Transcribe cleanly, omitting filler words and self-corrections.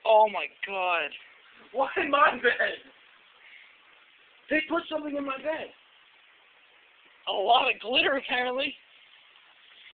Oh my god. Why my bed? They put something in my bed. A lot of glitter, apparently.